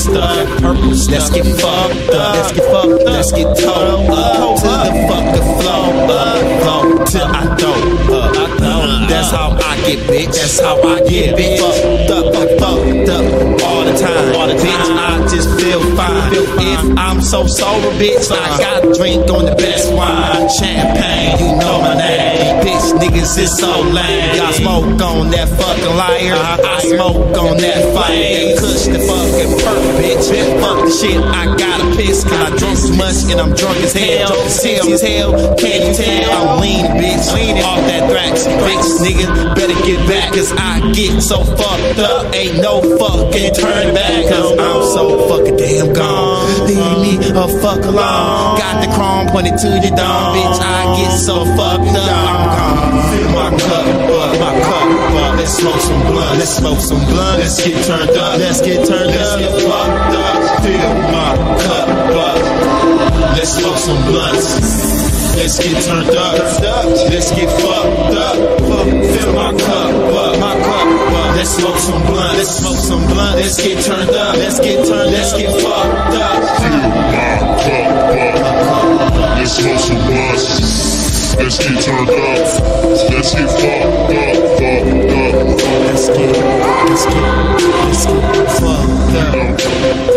stuff. Let's get fucked up. Let's get fucked up. Let's get told up to the fucking flow up, till I throw up. That's how I get, bitch. That's how I get, bitch. Fucked up all the time. Bitch, I just feel fine. If I'm so sober, bitch, I gotta drink on the best wine. Champagne, you know my name. Bitch, niggas is so lame. Y'all smoke on that fucking liar. I smoke on that fire. Kush the fucking perk, bitch. Fuck the shit, I gotta piss. Cause I drunk too much and I'm drunk as hell. Drunk as hell, can you tell? I'm lean, bitch. Off that thrax, bitch. Nigga, better get back. Cause I get so fucked up. Ain't no fucking turn back. Cause I'm so fucking damn gone. Leave me a fuck alone. Got the chrome pointed to the dome. Bitch, I get so fucked up. I'm gone. Fill my cup up, my cup up. Let's smoke some blunt. Let's smoke some blunt. Let's get turned up. Let's get turned up. Let's get fucked up. Fill my cup up. Let's smoke some blunts. Let's get turned up. Let's get fucked up. Fill my cup up, my cup up. Let's smoke some blunt. Let's smoke some blunt. Let's get turned up. Let's get turned. Let's get fucked up. Fill my cup up. Let's smoke some blunts. Let's get turned up. Let's get fucked up. Let's get fucked up.